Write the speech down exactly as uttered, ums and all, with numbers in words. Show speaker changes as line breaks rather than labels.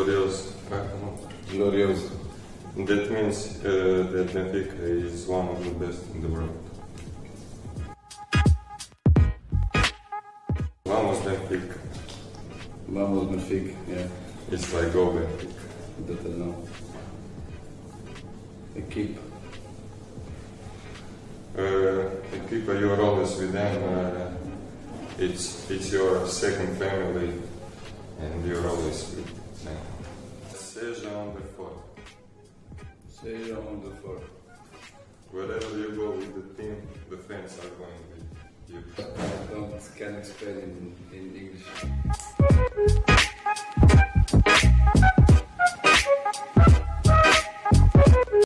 glorioso.
Glorioso.
That means uh, that Benfica is one of the best in the world. Vamos Benfica.
Vamos Benfica, yeah.
It's like go Benfica.
That I know. Equipa.
Uh, Equipa, you are always with them. Uh, it's it's your second family, and you're always with them. Seja onde for.
Seja onde for.
Wherever you go with the team, the fans are going with you.
I don't can explain in, in English.